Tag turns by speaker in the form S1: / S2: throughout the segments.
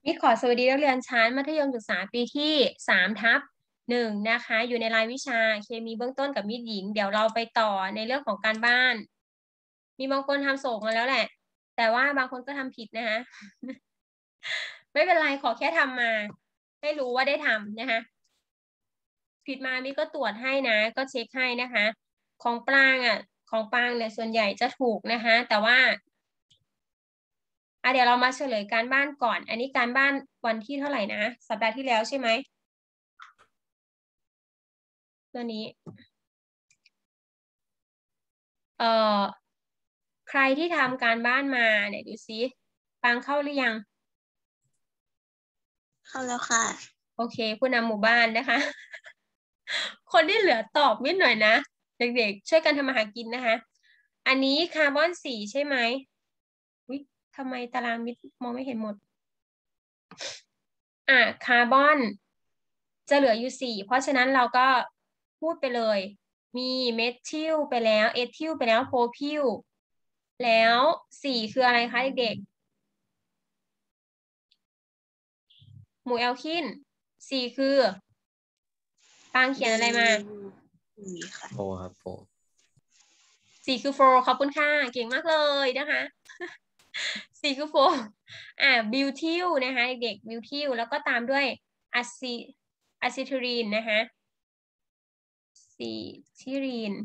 S1: มิขอสวัสดีนักเรียนชั้นมัธยมศึกษาปีที่3/1นะคะอยู่ในรายวิชาเคมีเบื้องต้นกับมิตรหญิงเดี๋ยวเราไปต่อในเรื่องของการบ้านมีบางคนทำส่งมาแล้วแหละแต่ว่าบางคนก็ทำผิดนะคะ ไม่เป็นไรขอแค่ทำมาให้รู้ว่าได้ทำนะคะผิดมามิก็ตรวจให้นะก็เช็คให้นะคะของปรางของปรางเนี่ยส่วนใหญ่จะถูกนะคะแต่ว่าเดี๋ยวเรามาเฉลยการบ้านก่อนอันนี้การบ้านวันที่เท่าไหร่นะสัปดาห์ที่แล้วใช่ไหมตัวนี้ใครที่ทำการบ้านมาเนี่ยดูซิฟังเข้าหรือยัง
S2: เข้าแล้วค่ะ
S1: โอเคผู้นำหมู่บ้านนะคะ คนที่เหลือตอบนิดหน่อยนะเด็กๆช่วยกันทำมาหากินนะคะอันนี้คาร์บอน4ใช่ไหมวิทำไมตารางมิตรมองไม่เห็นหมดคาร์บอนจะเหลืออยู่4เพราะฉะนั้นเราก็พูดไปเลยมีเมทิลไปแล้วเอทิลไปแล้วโพพิลแล้ว4คืออะไรคะเด็กๆหมู่แอลคิน4คือปางเขียนอะไรมา
S2: ค่ะ
S3: โฟครับโฟ
S1: 4คือโฟขอบคุณค่ะเก่งมากเลยนะคะ4คือโฟบิวทิลนะคะเด็กบิวทิลแล้วก็ตามด้วยอะซิทิลีนนะคะซิทิลีน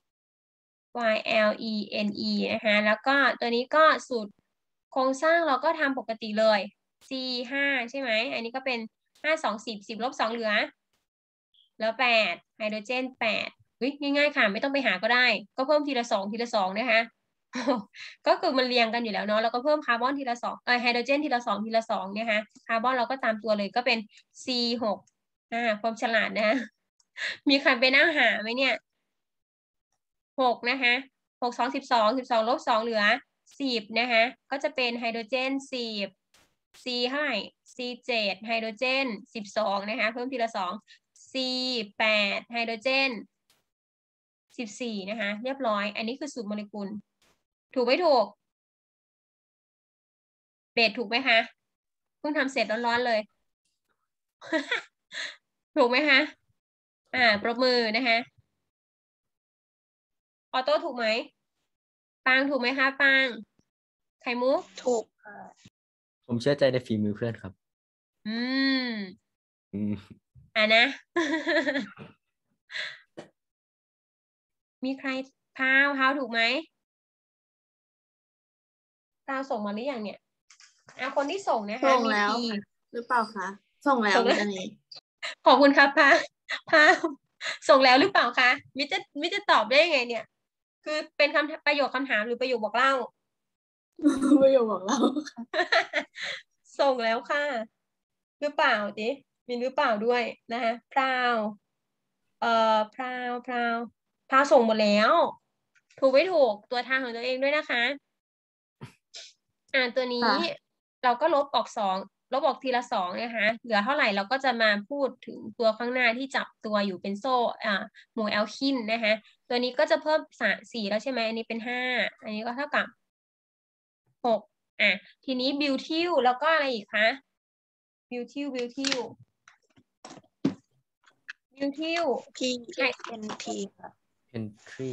S1: YLENE นะคะแล้วก็ตัวนี้ก็สูตรโครงสร้างเราก็ทำปกติเลย C5 ใช่ไหมอันนี้ก็เป็น5 2 10 ลบ2เหลือแล้ว8ไฮโดรเจน8ง่ายๆค่ะไม่ต้องไปหาก็ได้ก็เพิ่มทีละ2นะคะ ก็คือมันเรียงกันอยู่แล้วเนาะแล้วก็เพิ่มคาร์บอนทีละ2ไฮโดรเจนทีละ2นะคะคาร์บอนเราก็ตามตัวเลยก็เป็น C6ความฉลาดนะ มีใครไปนั่งหาไหมเนี่ย6นะคะ6 2 12ลบ2เหลือ10นะคะก็จะเป็นไฮโดรเจน10 C เท่าไหร่ C 7ไฮโดรเจน12นะคะเพิ่มทีละ2 C 8ไฮโดรเจน14นะคะเรียบร้อยอันนี้คือสูตรโมเลกุลถูกไม่ถูกเบสถูกไหมคะเพิ่งทำเสร็จร้อนๆเลย ถูกไหมคะปรบมือนะคะออโต้ถูกไหมปางถูกไหมคะปางไข่มุก
S2: ถูกค่ะ
S3: ผมเชื่อใจในฝีมือเพื่อนครับ
S1: อืมนะ มีใครพาวถูกไหมพาวส่งมาหรือยังเนี่ยคนที่ส่งนะคะ
S2: ส่ง
S1: มี
S2: แล้ว
S1: ที
S2: หรือเปล่าคะส่งแล้ว
S1: ส่งแล้ว
S2: ตอนนี้
S1: ขอบคุณครับพาส่งแล้วหรือเปล่าคะมิจะตอบได้ยังไงเนี่ย คือเป็นประโยคคำถามหรือประโยคบอกเล่า
S2: ประโยคบอกเราค่ะ
S1: ส่งแล้วค่ะ หรือเปล่าดิมีหรือเปล่าด้วยนะคะพราวพราวส่งหมดแล้ว ถูกไม่ถูกตัวทางของตัวเองด้วยนะคะตัวนี้เราก็ลบออก2ลบออกทีละ2นะคะเหลือเท่าไหร่เราก็จะมาพูดถึงตัวข้างหน้าที่จับตัวอยู่เป็นโซ่หมู่แอลคินนะคะตัวนี้ก็จะเพิ่ม4แล้วใช่ไหมอันนี้เป็น5อันนี้ก็เท่ากับ6ทีนี้บิวทิลแล้วก็อะไรอีกคะบิวทิล
S2: พีเป็นทีค่ะ
S3: เพนทรี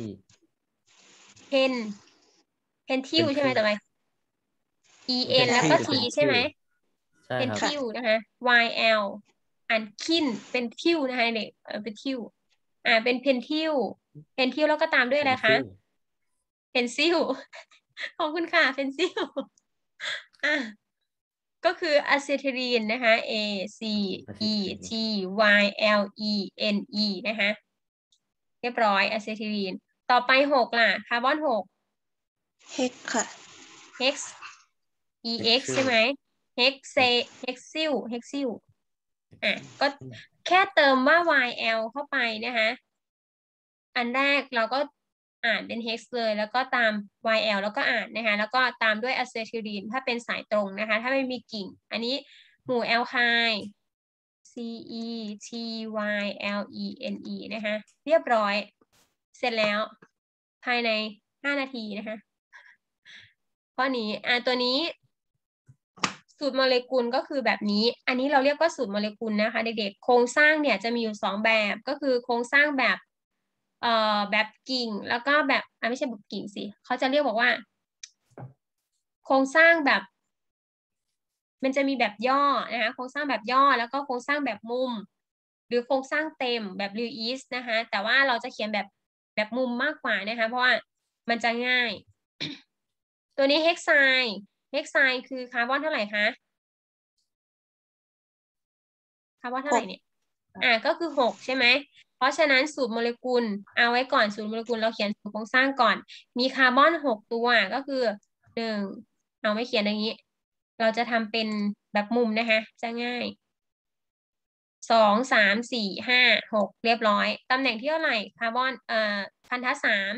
S1: เพนทิลใช่ไหมต่อไป en แล้วก็ t ใช่ไหม
S3: ใช่
S1: เป็น
S3: ครับ
S1: ทิวนะคะ yl อันคินเป็นทิวนะคะเด็กเป็นทิวเป็นเพนทิวแล้วก็ตามด้วยอะไรคะเพนซิลขอบคุณค่ะเพนซิลก็คืออะซิทิลีนนะคะ a c e t y l e n e นะคะเรียบร้อยอะซิทิลีนต่อไป6ล่ะคาร์บอน6
S2: เฮกค่ะ
S1: hex ex ใช่ไหม hexyl ก็แค่เติมว่า yl เข้าไปนะคะอันแรกเราก็อ่านเป็น hex เลยแล้วก็ตาม yl แล้วก็อ่านนะคะแล้วก็ตามด้วยอะซิทิลีนถ้าเป็นสายตรงนะคะถ้าไม่มีกิ่งอันนี้หมู่แอลไคน์ CETYLENE นะคะเรียบร้อยเสร็จแล้วภายใน5 นาทีนะคะข้อนี้ตัวนี้สูตรโมเลกุลก็คือแบบนี้อันนี้เราเรียกว่าสูตรโมเลกุลนะคะเด็กๆโครงสร้างเนี่ยจะมีอยู่2แบบก็คือโครงสร้างแบบแบบกิ่งแล้วก็แบบไม่ใช่แบบกิ่งสิเขาจะเรียกบอกว่าโครงสร้างแบบมันจะมีแบบย่อนะคะโครงสร้างแบบย่อแล้วก็โครงสร้างแบบมุมหรือโครงสร้างเต็มแบบลิวอิสนะคะแต่ว่าเราจะเขียนแบบมุมมากกว่านะคะเพราะว่ามันจะง่าย ตัวนี้เฮกไซน์คือคาร์บอนเท่าไหร่คะคาร์บอนเท่าไหร่เนี่ยก็คือ6ใช่ไหมเพราะฉะนั้นสูตรโมเลกุลเอาไว้ก่อนสูตรโมเลกุลเราเขียนสูตรโครงสร้างก่อนมีคาร์บอน6ตัวก็คือ1เอาไม่เขียนอย่างนี้เราจะทำเป็นแบบมุมนะคะจะง่าย2 3 4 5 6เรียบร้อยตำแหน่งที่เท่าไหร่คาร์บอนพันธะ3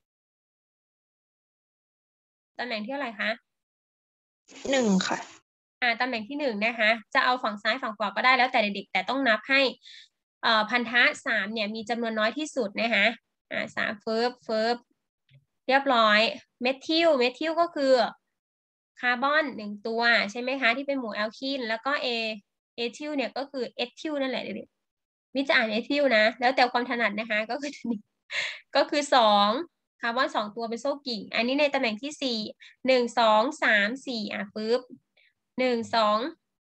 S1: ตำแหน่งที่เท่าไหร่คะ
S2: 1 ค่ะ
S1: ตำแหน่งที่1นะคะจะเอาฝั่งซ้ายฝั่งขวาก็ได้แล้วแต่เด็กๆแต่ต้องนับให้พันธะ3เนี่ยมีจำนวนน้อยที่สุดนะคะ3เฟิร์บเรียบร้อยเมทิลก็คือคาร์บอน1ตัวใช่ไหมคะที่เป็นหมู่แอลคีนแล้วก็เอทิลเนี่ยก็คือเอทิลนั่นแหละเด็กๆมิจะอ่านเอทิลนะแล้วแต่ความถนัดนะคะก็คือ2คาร์บอน2ตัวเป็นโซ่กิ่งอันนี้ในตำแหน่งที่4 1 2 3 4ปึ๊บ1 2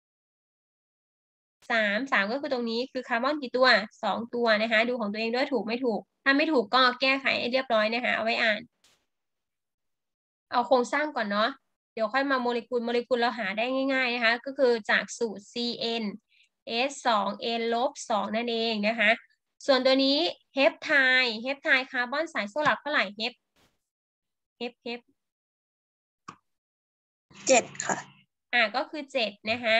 S1: 3ก็คือตรงนี้คือคาร์บอนกี่ตัว2ตัวนะคะดูของตัวเองด้วยถูกไม่ถูกถ้าไม่ถูกก็แก้ไขให้เรียบร้อยนะคะเอาไว้อ่านเอาโครงสร้างก่อนเนาะเดี๋ยวค่อยมาโมเลกุลเราหาได้ง่ายๆนะคะก็คือจากสูตร CN S2N ลบ2นั่นเองนะคะส่วนตัวนี้เฮปไทด์คาร์บอนสายโซ่หลักเท่าไหร่เฮป
S2: 7 ค่ะ
S1: ก็คือ7นะคะ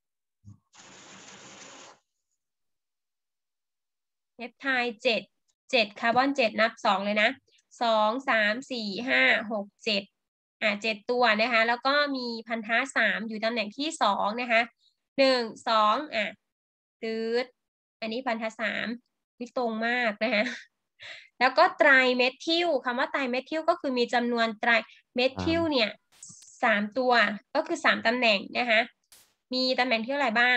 S1: เฮปไทด์7คาร์บอน7นับ2เลยนะ2 3 4 5 6 7 7ตัวนะคะแล้วก็มีพันธะ3อยู่ตำแหน่งที่2นะคะ1 2ตืดอันนี้พันธะ3ที่ตรงมากนะคะแล้วก็ไตรเมทิลคำว่าไตรเมทิลก็คือมีจำนวนไตรเมทิลเนี่ย3ตัวก็คือ3ตำแหน่งนะคะมีตำแหน่งที่เท่าไหร่บ้าง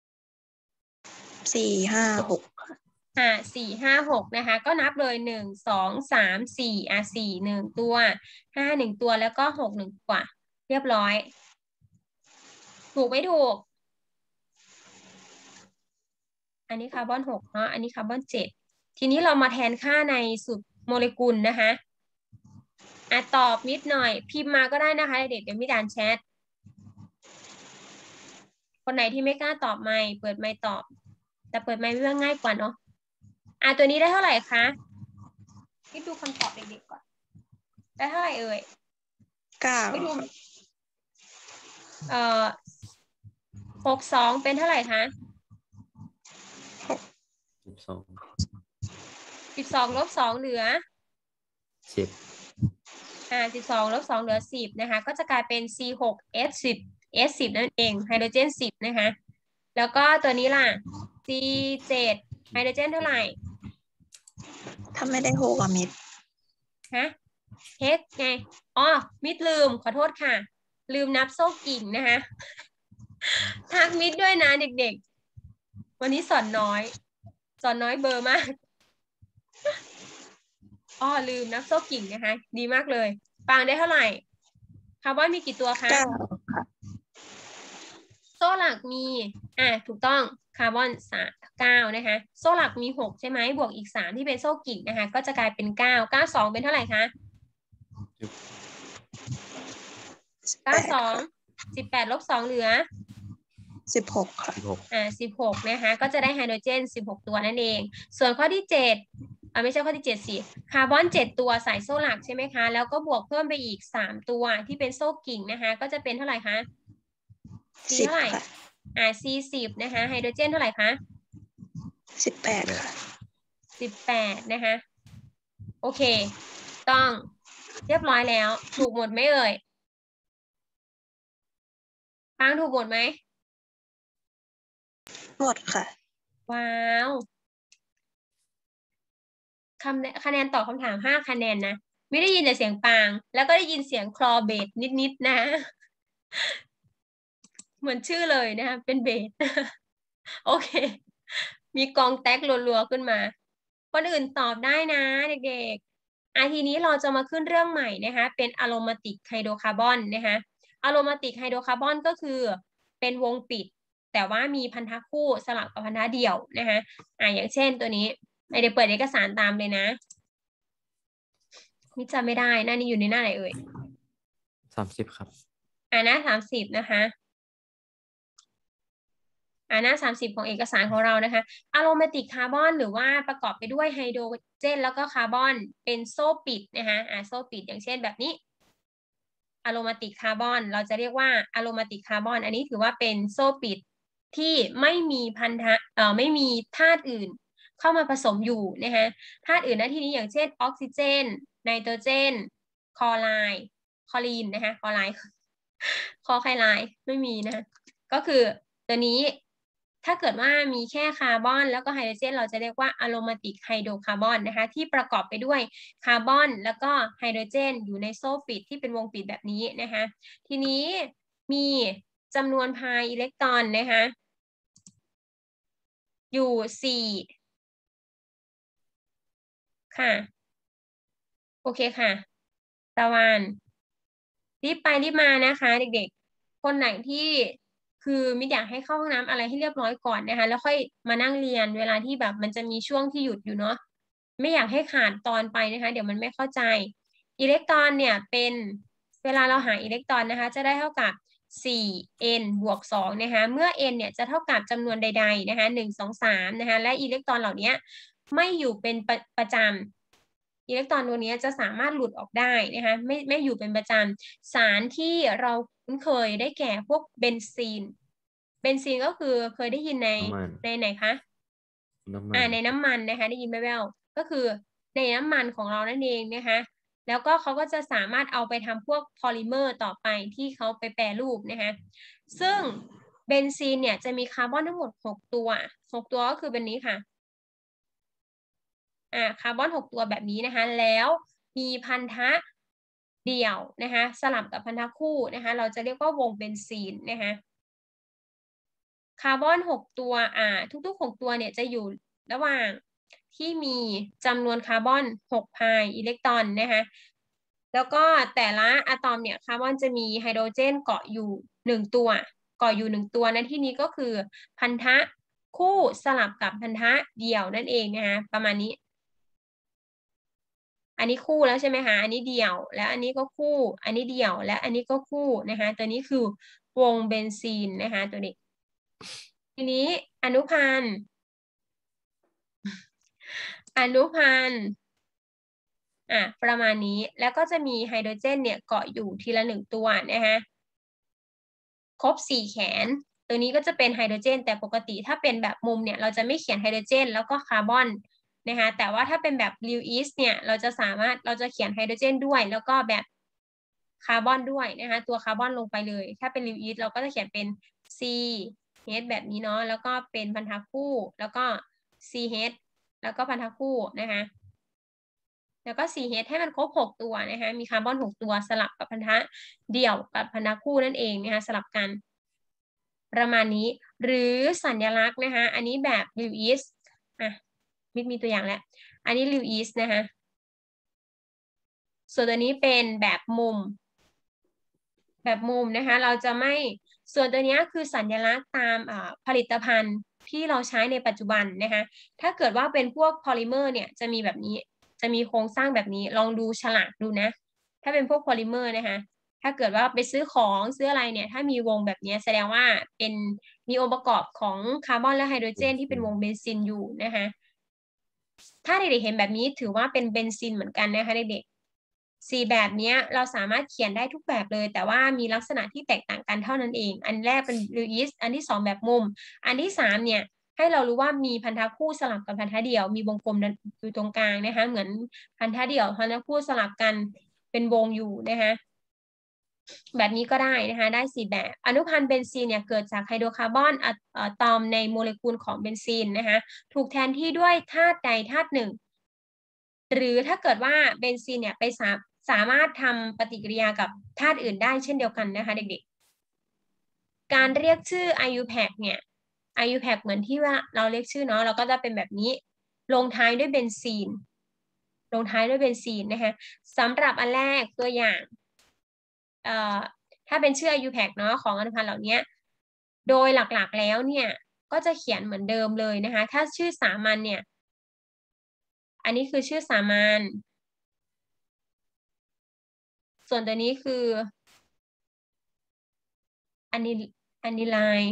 S2: 4 5 6 ค่ะ
S1: 4 5 6นะคะก็นับเลย1 2 3 44 1ตัว5 1ตัวแล้วก็6 1ตัวเรียบร้อยถูกไม่ถูกอันนี้คาร์บอน6เนาะอันนี้คาร์บอน7ทีนี้เรามาแทนค่าในสูตรโมเลกุลนะคะตอบมิดหน่อยพิมพ์มาก็ได้นะคะเด็กเดี๋ยวมิดอ่านแชทคนไหนที่ไม่กล้าตอบไม่เปิดไม่ตอบแต่เปิดไม่เรื่องง่ายกว่าเนาะตัวนี้ได้เท่าไหร่คะคิดดูคำตอบเด็กๆก่อนได้เท่าไหร่เอ่ย
S2: 9
S1: ไม่ดู62เป็นเท่าไหร่คะ12ลบ2เหลือ
S3: 10
S1: 12ลบ2เหลือ10นะคะก็จะกลายเป็น C6H10 นั่นเองไฮโดรเจน10นะคะแล้วก็ตัวนี้ล่ะ C7 ไฮโดรเจนเท่าไหร่
S2: ถ้าไม่ได้6มิด
S1: H ไงมิดลืมขอโทษค่ะลืมนับโซ่กิ่งนะคะทักมิดด้วยนะเด็กๆวันนี้สอนน้อยเบอร์มากลืมนับโซ่กิ่งนะคะดีมากเลยปางได้เท่าไหร่คาร์บอนมีกี่ตัวคะ
S2: 9 ค่ะ
S1: โซ่หลักมีถูกต้องคาร์บอน9นะคะโซ่หลักมี6ใช่ไหมบวกอีก3ที่เป็นโซ่กิ่งนะคะก็จะกลายเป็น9 92เป็นเท่าไหร่คะ92 18ลบ2เหลือ
S2: 16 ค่ะ
S1: 16นะคะก็จะได้ไฮโดรเจน16ตัวนั่นเองส่วนข้อที่7ไม่ใช่ข้อที่7สิคาร์บอน7ตัวสายโซ่หลักใช่ไหมคะแล้วก็บวกเพิ่มไปอีก3ตัวที่เป็นโซ่กิ่งนะคะก็จะเป็นเท่าไหร่คะC เท่าไหร่C 10นะคะไฮโดรเจนเท่าไหร่คะ
S2: 18 ค่ะ
S1: 18นะคะโอเคต้องเรียบร้อยแล้วถูกหมดไหมเอ่ยปังถูกหมดไหม
S2: หมดค่ะ
S1: ว้าวคะแนนตอบคำถาม5 คะแนนนะไม่ได้ยินแต่เสียงปางแล้วก็ได้ยินเสียงคลอเบสนิดๆนะเหมือนชื่อเลยนะคะเป็นเบส โอเค มีกองแต๊กรัวๆขึ้นมา คนอื่นตอบได้นะเด็กๆทีนี้เราจะมาขึ้นเรื่องใหม่นะคะเป็นอะโรมาติกไฮโดรคาร์บอนนะคะอะโรมาติกไฮโดรคาร์บอนก็คือเป็นวงปิดแต่ว่ามีพันธะคู่สลับกับพันธะเดี่ยวนะคะอย่างเช่นตัวนี้เดี๋ยวเปิดเอกสารตามเลยนะนี่จำไม่ได้หน้านี้อยู่ในหน้าไหนเอ่ย
S3: 30 ครับ
S1: หน้า30นะคะหน้า30ของเอกสารของเรานะคะอะโรมาติกคาร์บอนหรือว่าประกอบไปด้วยไฮโดรเจนแล้วก็คาร์บอนเป็นโซ่ปิดนะคะโซ่ปิดอย่างเช่นแบบนี้อะโรมาติกคาร์บอนเราจะเรียกว่าอะโรมาติกคาร์บอนอันนี้ถือว่าเป็นโซ่ปิดที่ไม่มีพันธะไม่มีธาตุอื่นเข้ามาผสมอยู่นะคะธาตุอื่นในที่นี้อย่างเช่นออกซิเจนไนโตรเจนคลอไรด์คลอรีนนะคะคลอไรด์คลอไคไลด์ไม่มีนะคะก็คือตัวนี้ถ้าเกิดว่ามีแค่คาร์บอนแล้วก็ไฮโดรเจนเราจะเรียกว่าอะโรมาติกไฮโดรคาร์บอนนะคะที่ประกอบไปด้วยคาร์บอนแล้วก็ไฮโดรเจนอยู่ในโซ่ปิดที่เป็นวงปิดแบบนี้นะคะทีนี้มีจำนวนพายอิเล็กตรอนนะคะอยู่4ค่ะโอเคค่ะตะวันรีบไปรีบมานะคะเด็กๆคนไหนที่คือมิอยากให้เข้าห้องน้ำอะไรให้เรียบร้อยก่อนนะคะแล้วค่อยมานั่งเรียนเวลาที่แบบมันจะมีช่วงที่หยุดอยู่เนาะไม่อยากให้ขาดตอนไปนะคะเดี๋ยวมันไม่เข้าใจอิเล็กตรอนเนี่ยเป็นเวลาเราหาอิเล็กตรอนนะคะจะได้เท่ากับ4n บวก2นะคะเมื่อ n เนี่ยจะเท่ากับจำนวนใดๆนะคะ1 2 3นะคะและอิเล็กตรอนเหล่านี้ไม่อยู่เป็นประจำอิเล็กตรอนตัวนี้จะสามารถหลุดออกได้นะคะไม่อยู่เป็นประจำสารที่เราคุ้นเคยได้แก่พวกเบนซีนก็คือเคยได้ยินในไหนคะในน้ำมันนะคะได้ยินแว่วๆก็คือในน้ำมันของเรานั่นเองนะคะแล้วก็เขาก็จะสามารถเอาไปทำพวกพอลิเมอร์ต่อไปที่เขาไปแปรรูปนะคะซึ่งเบนซีนเนี่ยจะมีคาร์บอนทั้งหมด6ตัวก็คือเป็นนี้ค่ะคาร์บอน6ตัวแบบนี้นะคะแล้วมีพันธะเดี่ยวนะคะสลับกับพันธะคู่นะคะเราจะเรียกว่าวงเบนซีนนะคะคาร์บอน6ตัวทุกๆ6ตัวเนี่ยจะอยู่ระหว่างที่มีจำนวนคาร์บอน6พายอิเล็กตรอนนะคะแล้วก็แต่ละอะตอมเนี่ยคาร์บอนจะมีไฮโดรเจนเกาะอยู่1ตัวในที่นี้ก็คือพันธะคู่สลับกับพันธะเดี่ยวนั่นเองนะคะประมาณนี้อันนี้คู่แล้วใช่ไหมคะอันนี้เดี่ยวแล้วอันนี้ก็คู่อันนี้เดี่ยวและอันนี้ก็คู่นะคะตัวนี้คือวงเบนซีนนะคะตัวนี้ทีนี้อนุพันธ์ประมาณนี้แล้วก็จะมีไฮโดรเจนเนี่ยเกาะอยู่ทีละ1ตัวนะคะครบ4แขนตัวนี้ก็จะเป็นไฮโดรเจนแต่ปกติถ้าเป็นแบบมุมเนี่ยเราจะไม่เขียนไฮโดรเจนแล้วก็คาร์บอนนะคะแต่ว่าถ้าเป็นแบบลิวอิสเนี่ยเราจะเขียนไฮโดรเจนด้วยแล้วก็แบบคาร์บอนด้วยนะคะตัวคาร์บอนลงไปเลยถ้าเป็นลิวอิสเราก็จะเขียนเป็น C H แบบนี้เนาะแล้วก็เป็นพันธะคู่แล้วก็ C H แล้วก็พันธะคู่นะคะแล้วก็ C H ให้มันครบ6ตัวนะคะมีคาร์บอน6ตัวสลับกับพันธะเดี่ยวกับพันธะคู่นั่นเองนะคะสลับกันประมาณนี้หรือสัญลักษณ์นะคะอันนี้แบบลิวอิสมีตัวอย่างแล้วอันนี้ลิวอิสนะคะส่วนตัวนี้เป็นแบบมุมนะคะเราจะไม่ส่วนตัวนี้คือสัญลักษณ์ตามผลิตภัณฑ์ที่เราใช้ในปัจจุบันนะคะถ้าเกิดว่าเป็นพวกพอลิเมอร์เนี่ยจะมีแบบนี้จะมีโครงสร้างแบบนี้ลองดูฉลากดูนะถ้าเป็นพวกพอลิเมอร์นะคะถ้าเกิดว่าไปซื้อของซื้ออะไรเนี่ยถ้ามีวงแบบนี้แสดงว่าเป็นมีองค์ประกอบของคาร์บอนและไฮโดรเจนที่เป็นวงเบนซินอยู่นะคะถ้าเด็กๆเห็นแบบนี้ถือว่าเป็นเบนซินเหมือนกันนะคะเด็กๆ4แบบนี้เราสามารถเขียนได้ทุกแบบเลยแต่ว่ามีลักษณะที่แตกต่างกันเท่านั้นเองอันแรกเป็นลิวอิสอันที่2แบบมุมอันที่3เนี่ยให้เรารู้ว่ามีพันธะคู่สลับกับพันธะเดี่ยวมีวงกลมอยู่ตรงกลางนะคะเหมือนพันธะเดี่ยวพันธะคู่สลับกันเป็นวงอยู่นะคะแบบนี้ก็ได้นะคะได้4แบบอนุพันธ์เบนซีนเนี่ยเกิดจากไฮโดรคาร์บอนอะตอมในโมเลกุลของเบนซีนนะคะถูกแทนที่ด้วยธาตุใดธาตุหนึ่งหรือถ้าเกิดว่าเบนซีนเนี่ยไปสามารถทำปฏิกิริยากับธาตุอื่นได้เช่นเดียวกันนะคะเด็กการเรียกชื่อ IUPAC เนี่ย IUPAC เหมือนที่ว่าเราเรียกชื่อเนาะเราก็จะเป็นแบบนี้ลงท้ายด้วยเบนซีนลงท้ายด้วยเบนซีนนะคะสำหรับอันแรกตัวอย่างถ้าเป็นชื่อ IUPAC เนาะของอนุพันธ์เหล่านี้โดยหลักๆแล้วเนี่ยก็จะเขียนเหมือนเดิมเลยนะคะถ้าชื่อสามัญเนี่ยอันนี้คือชื่อสามัญส่วนตัวนี้คืออันนี้ไลน์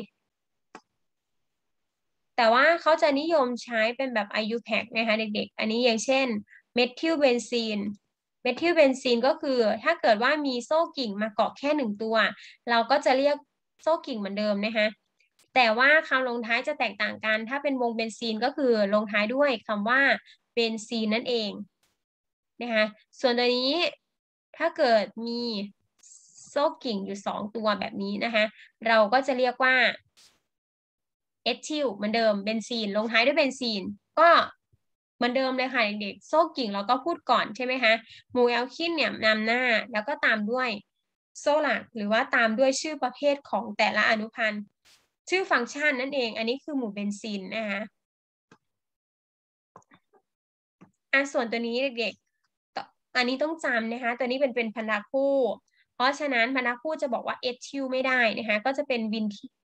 S1: แต่ว่าเขาจะนิยมใช้เป็นแบบ IUPAC นะคะเด็กๆอันนี้อย่างเช่นเมทิลเบนซีนเมทิลเบนซีนก็คือถ้าเกิดว่ามีโซ่กิ่งมาเกาะแค่1ตัวเราก็จะเรียกโซ่กิ่งเหมือนเดิมนะคะแต่ว่าคำลงท้ายจะแตกต่างกันถ้าเป็นวงเบนซีนก็คือลงท้ายด้วยคำว่าเบนซีนนั่นเองนะคะส่วนตัวนี้ถ้าเกิดมีโซ่กิ่งอยู่2ตัวแบบนี้นะคะเราก็จะเรียกว่าเอทิลเหมือนเดิมเบนซีนลงท้ายด้วยเบนซีนก็เหมือนเดิมเลยค่ะเด็กๆโซ่กิ่งเราก็พูดก่อนใช่ไหมคะหมู่แอลคินเนี่ยนำหน้าแล้วก็ตามด้วยโซ่หลักหรือว่าตามด้วยชื่อประเภทของแต่ละอนุพันธ์ชื่อฟังก์ชันนั่นเองอันนี้คือหมู่เบนซีนนะคะส่วนตัวนี้เด็กๆอันนี้ต้องจำนะคะตัวนี้เป็นพันธะคู่เพราะฉะนั้นพันธะคู่จะบอกว่าเอทิลไม่ได้นะคะก็จะเป็นวิ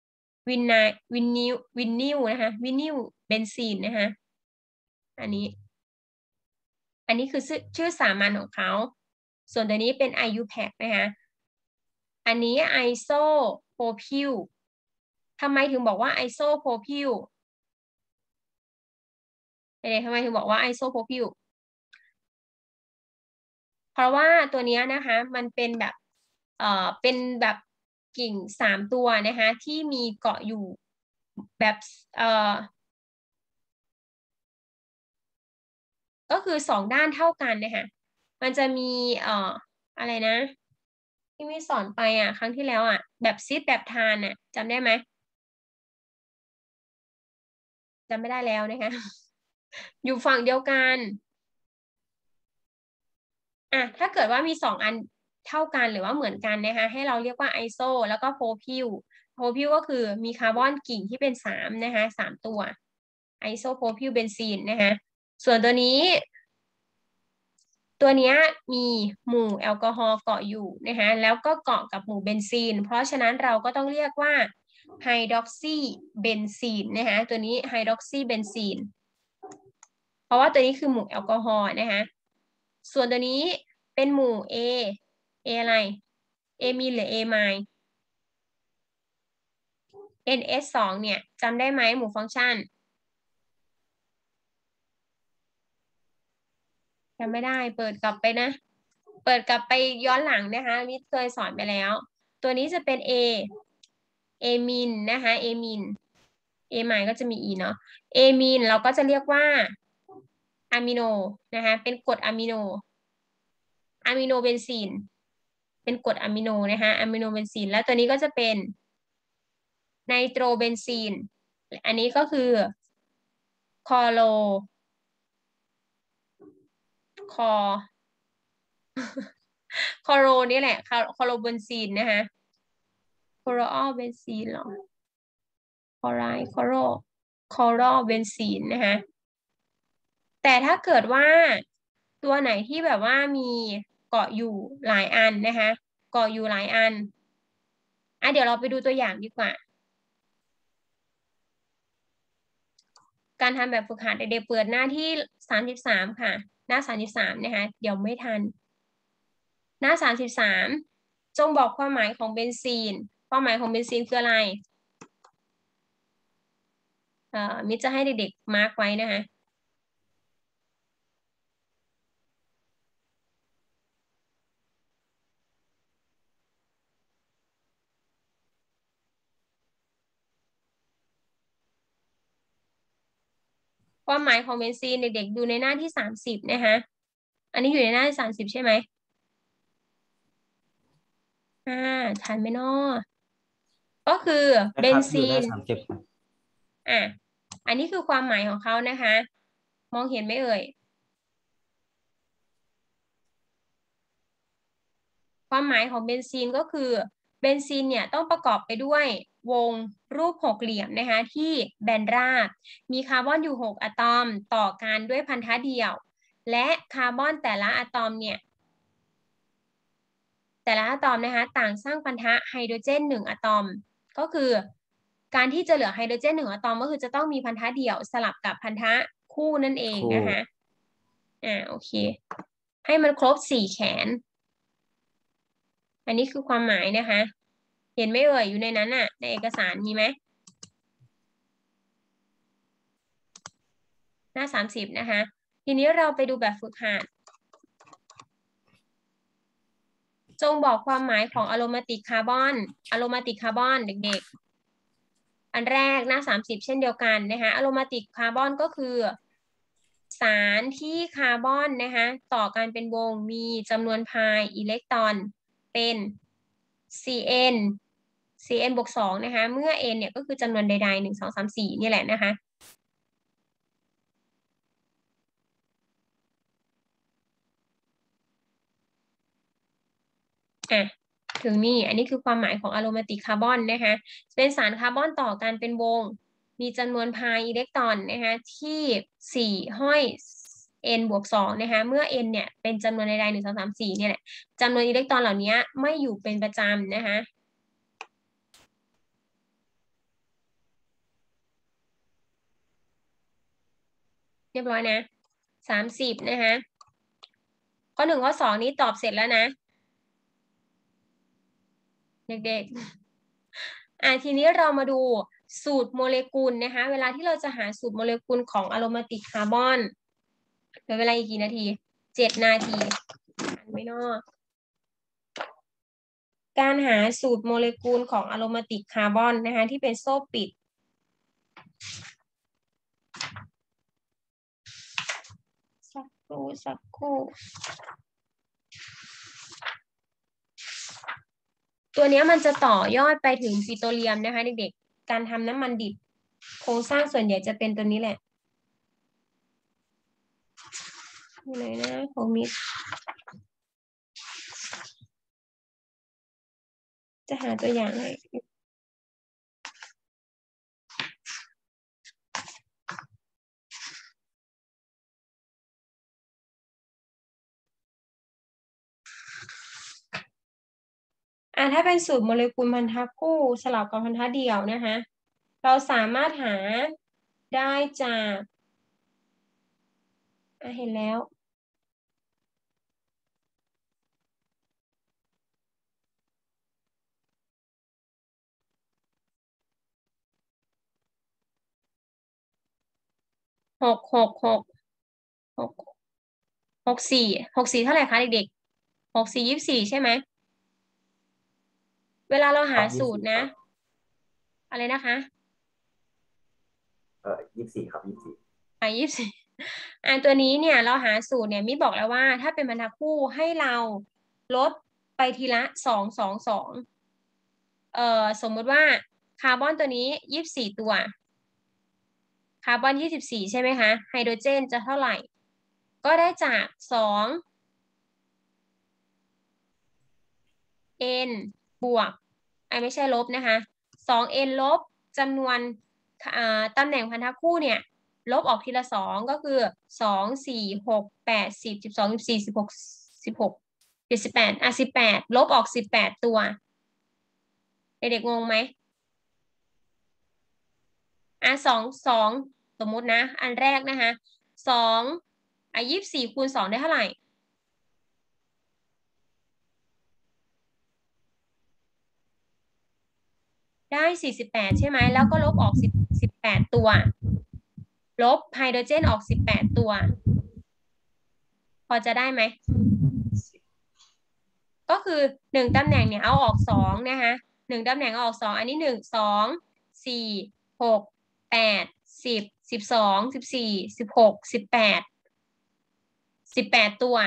S1: นนิลนะคะวินิลเบนซีนนะคะอันนี้คือชื่อสามัญของเขาส่วนตัวนี้เป็น IUPAC นะคะอันนี้ไอโซโพพิลทำไมถึงบอกว่าไอโซโพพิลทำไมถึงบอกว่าไอโซโพพิลเพราะว่าตัวนี้นะคะมันเป็นแบบเป็นแบบกิ่ง3ตัวนะคะที่มีเกาะอยู่แบบก็คือ2ด้านเท่ากันนะคะมันจะมีอะไรนะที่ไม่สอนไปครั้งที่แล้วแบบซิดแบบทานจำได้ไหมจำไม่ได้แล้วนะคะอยู่ฝั่งเดียวกันถ้าเกิดว่ามี2อันเท่ากันหรือว่าเหมือนกันนะคะให้เราเรียกว่าไอโซแล้วก็โพพิลก็คือมีคาร์บอนกิ่งที่เป็น3นะคะ3ตัวไอโซโพพิลเบนซีนนะคะส่วนตัวนี้มีหมู่แอลกอฮอล์เกาะอยู่นะคะแล้วก็เกาะกับหมู่เบนซีนเพราะฉะนั้นเราก็ต้องเรียกว่าไฮดรอกซีเบนซีนนะคะตัวนี้ไฮดรอกซีเบนซีนเพราะว่าตัวนี้คือหมู่แอลกอฮอล์นะคะส่วนตัวนี้เป็นหมู่ A อะไร A มีนหรือ A ไมล์ NS2 เนี่ยจำได้ไหมหมู่ฟังก์ชันจำไม่ได้เปิดกลับไปนะเปิดกลับไปย้อนหลังนะคะมิเคยสอนไปแล้วตัวนี้จะเป็น A มินนะคะ A มิน A ไมล์ก็จะมี E เนาะ A มินเราก็จะเรียกว่าอะมิโนนะคะเป็นกรดอะมิโนเบนซีนเป็นกรดอะมิโนนะคะอะมิโนเบนซีนแล้วตัวนี้ก็จะเป็นไนโตรเบนซีนอันนี้ก็คือคอโลคอคอโรนี่แหละคอโรเบนซีนนะคะคอโรออลเบนซีนหรอคอไรคอโรเบนซีนนะคะแต่ถ้าเกิดว่าตัวไหนที่แบบว่ามีเกาะอยู่หลายอันนะคะเกาะอยู่หลายอันเดี๋ยวเราไปดูตัวอย่างดีกว่าการทำแบบฝึกหัดเด็กๆเปิดหน้าที่33ค่ะหน้า33นะคะเดี๋ยวไม่ทันหน้า33จงบอกความหมายของเบนซีนความหมายของเบนซีนคืออะไรมิจะให้เด็กๆมาร์กไว้นะคะความหมายของเบนซีนเด็กๆดูในหน้าที่30นะคะอันนี้อยู่ในหน้าที่30ใช่ไหมทันไหมเนาะก็คือเบนซีนอันนี้คือความหมายของเขานะคะมองเห็นไหมเอ่ยความหมายของเบนซีนก็คือเบนซินเนี่ยต้องประกอบไปด้วยวงรูปหกเหลี่ยมนะคะที่แบนราบมีคาร์บอนอยู่6อะตอมต่อกันด้วยพันธะเดี่ยวและคาร์บอนแต่ละอะตอมเนี่ยแต่ละอะตอมนะคะต่างสร้างพันธะไฮโดรเจน1อะตอมก็คือการที่จะเหลือไฮโดรเจน1อะตอมก็คือจะต้องมีพันธะเดี่ยวสลับกับพันธะคู่นั่นเองนะคะโอเคให้มันครบ4แขนอันนี้คือความหมายนะคะเห็นไหมเอ่ยอยู่ในนั้นน่ะในเอกสารมีไหมหน้า30นะคะทีนี้เราไปดูแบบฝึกหัดจงบอกความหมายของอะโรมาติกคาร์บอนเด็กๆอันแรกหน้า30เช่นเดียวกันนะคะอะโรมาติกคาร์บอนก็คือสารที่คาร์บอนนะคะต่อกันเป็นวงมีจำนวนพายอิเล็กตรอนเป็น Cn บวก2นะคะเมื่อ n เนี่ยก็คือจำนวนใดๆ1 2 3 4นี่แหละนะคะถึงนี่อันนี้คือความหมายของอะโรมาติกคาร์บอนนะคะเป็นสารคาร์บอนต่อกันเป็นวงมีจำนวนพายอิเล็กตรอนนะคะที่4ห้อย n บวก2นะคะเมื่อ n เนี่ยเป็นจำนวนใดๆ1 2 3 4เนี่ยแหละจำนวนอิเล็กตรอนเหล่านี้ไม่อยู่เป็นประจำนะคะเรียบร้อยนะ30นะคะข้อ1ข้อ2นี้ตอบเสร็จแล้วนะเด็กๆทีนี้เรามาดูสูตรโมเลกุลนะคะเวลาที่เราจะหาสูตรโมเลกุลของอะโรมาติกคาร์บอนเหลือเวลาอีกกี่นาที7 นาทีไม่นอกการหาสูตรโมเลกุลของอะโรมาติกคาร์บอนนะคะที่เป็นโซ่ปิดสักครู่ตัวนี้มันจะต่อยอดไปถึงปิโตรเลียมนะคะเด็กๆการทำน้ำมันดิบโครงสร้างส่วนใหญ่จะเป็นตัวนี้แหละอยู่ไหนนะของมิดจะหาตัวอย่างให้ถ้าเป็นสูตรโมเลกุลพันธะคู่สลับกับพันธะเดี่ยวนะคะเราสามารถหาได้จากเห็นแล้วหกหกหกหก6 4 เท่าไหร่คะเด็กๆ6 4 24ใช่ไหมเวลาเราหาสูตรนะอะไรนะคะ
S4: 24ครับ24
S1: 24ตัวนี้เนี่ยเราหาสูตรเนี่ยมิบอกแล้วว่าถ้าเป็นบรรทัดคู่ให้เราลดไปทีละ2 สมมุติว่าคาร์บอนตัวนี้24ตัวคาร์บอน24ใช่ไหมคะไฮโดรเจนจะเท่าไหร่ก็ได้จาก2n บวกไม่ใช่ลบนะคะ2n ลบจำนวนตำแหน่งพันธะคู่เนี่ยลบออกทีละ2ก็คือ2 4 6 8 10 12 14 16 16 1818ลบออก18ตัวเด็กๆงงไหม2 สมมุตินะอันแรกนะคะ24คูณ2ได้เท่าไหร่ได้48ใช่ไหมแล้วก็ลบออก18ตัวลบไฮโดรเจนออก18ตัวพอจะได้ไหมก็คือ1ตำแหน่งเนี่ยเอาออก2นะคะ1ตำแหน่งเอาออก2อันนี้1 2 4 6 8 10 12 14 16 18ตัว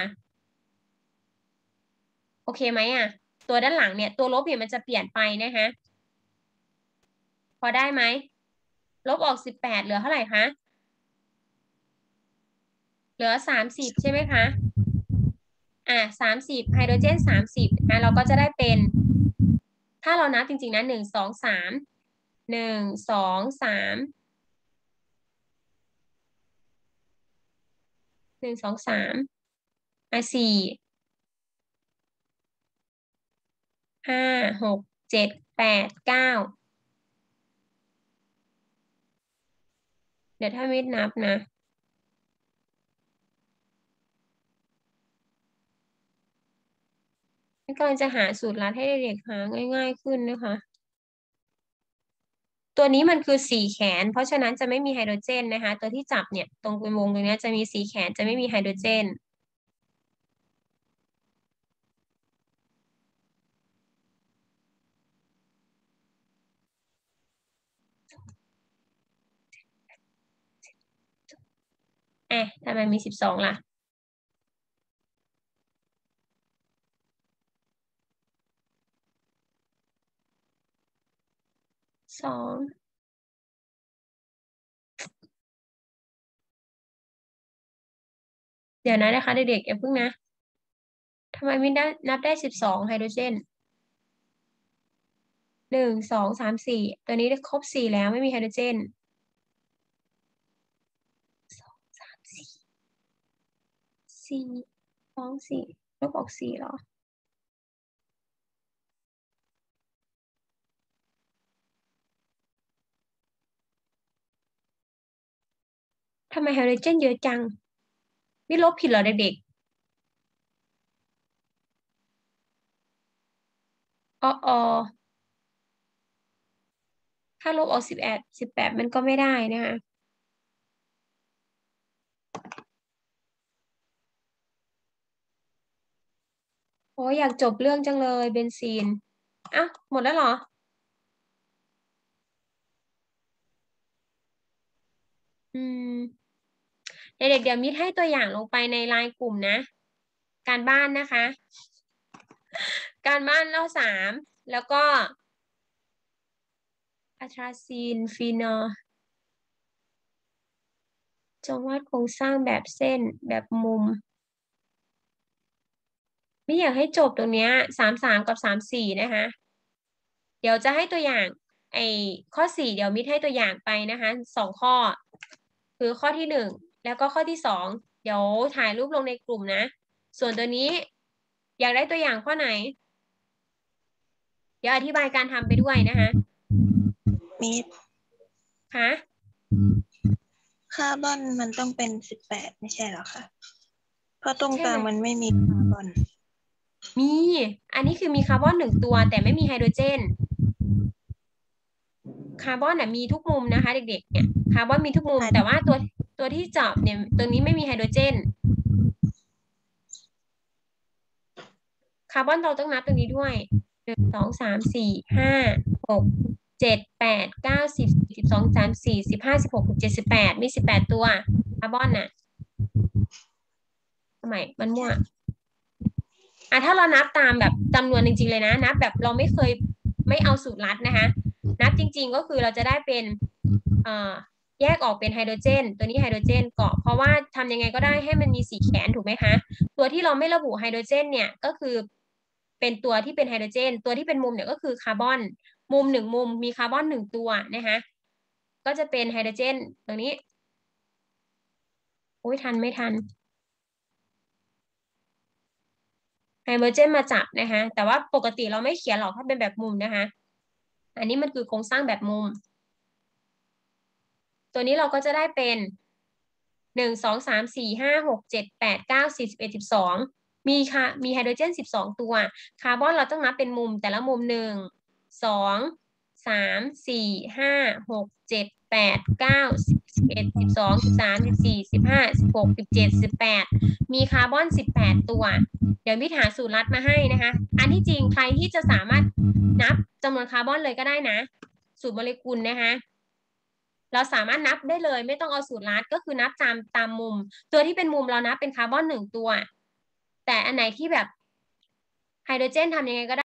S1: โอเคไหมตัวด้านหลังเนี่ยตัวลบเนี่ยมันจะเปลี่ยนไปนะคะพอได้ไหมลบออก18เหลือเท่าไหร่คะเหลือ30ใช่ไหมคะ30ไฮโดรเจน30เราก็จะได้เป็นถ้าเรานับจริงๆนะ1 2 3 1 2 3 1 2 3 4 5 6 7 8 9เดี๋ยวถ้ามิดนับนะมิดกำลังจะหาสูตรลัดให้เด็กๆหาง่ายๆขึ้นนะคะ ตัวนี้มันคือ4แขนเพราะฉะนั้นจะไม่มีไฮโดรเจนนะคะตัวที่จับเนี่ยตรงเป็นวงตรงนี้จะมี4แขนจะไม่มีไฮโดรเจนทำไมมี12ล่ะ2เดี๋ยวนะนะคะเด็กๆอย่าเพิ่งนะทำไมไม่ได้นับได้12ไฮโดรเจน1 2 3 4ตัวนี้ได้ครบ4แล้วไม่มีไฮโดรเจน2 3 4 4 2 4ลบออก4เหรอทำไมไฮโดรเจนเยอะจังไม่ลบผิดเหรอเด็กๆถ้าลบออก18มันก็ไม่ได้นะคะโอ้อยากจบเรื่องจังเลยเบนซีนอ้าวหมดแล้วเหรอเด็กๆเดี๋ยวมิดให้ตัวอย่างลงไปในไลน์กลุ่มนะการบ้านนะคะ การบ้านเล่า3แล้วก็อะทราซีนฟีนอลจงวาดโครงสร้างแบบเส้นแบบมุมไม่อยากให้จบตรงเนี้ย33กับ34นะคะเดี๋ยวจะให้ตัวอย่างข้อ4เดี๋ยวมิดให้ตัวอย่างไปนะคะ2ข้อคือข้อที่1แล้วก็ข้อที่2เดี๋ยวถ่ายรูปลงในกลุ่มนะส่วนตัวนี้อยากได้ตัวอย่างข้อไหนเดี๋ยวอธิบายการทำไปด้วยนะคะ
S2: มิด
S1: คะ
S2: คาร์บอนมันต้องเป็น18ไม่ใช่หรอคะเพราะตรงกลางมันไม่มีคาร์บอน
S1: มีอันนี้คือมีคาร์บอน1ตัวแต่ไม่มีไฮโดรเจนคาร์บอนมีทุกมุมนะคะเด็กๆเนี่ยคาร์บอนมีทุกมุมแต่ว่าตัวที่จับเนี่ยตัวนี้ไม่มีไฮโดรเจนคาร์บอนเราต้องนับตรงนี้ด้วย1 2 3 4 5 6 7 8 9 10 12 13 14 15 16 17 18มี18ตัวคาร์บอนน่ะทำไมมันมั่วถ้าเรานับตามแบบจำนวนจริงๆเลยนะนับแบบเราไม่เอาสูตรลัดนะคะนับจริงๆก็คือเราจะได้เป็นแยกออกเป็นไฮโดรเจนตัวนี้ไฮโดรเจนเกาะเพราะว่าทำยังไงก็ได้ให้มันมี4แขนถูกไหมคะตัวที่เราไม่ระบุไฮโดรเจนเนี่ยก็คือเป็นตัวที่เป็นไฮโดรเจนตัวที่เป็นมุมเนี่ยก็คือคาร์บอนมุม1มุมมีคาร์บอน1ตัวนะคะก็จะเป็นไฮโดรเจนตรงนี้โอ้ยทันไม่ทันไฮโดรเจนมาจับนะคะแต่ว่าปกติเราไม่เขียนหรอกถ้าเป็นแบบมุมนะคะอันนี้มันคือโครงสร้างแบบมุมตัวนี้เราก็จะได้เป็น1 2 3 4 5 6 7 8 9 10 11 12มีไฮโดรเจน12ตัวคาร์บอนเราต้องนับเป็นมุมแต่ละมุม1 2 3 4 5 6 7 8 9 10 11 12 13 14 15 16 17 18มีคาร์บอน18ตัวเดี๋ยวมิถหาสูตรลัดมาให้นะคะอันที่จริงใครที่จะสามารถนับจำนวนคาร์บอนเลยก็ได้นะสูตรโมเลกุลนะคะเราสามารถนับได้เลยไม่ต้องเอาสูตรลัดก็คือนับตามมุมตัวที่เป็นมุมเรานับเป็นคาร์บอน1ตัวแต่อันไหนที่แบบไฮโดรเจนทำยังไงก็ได้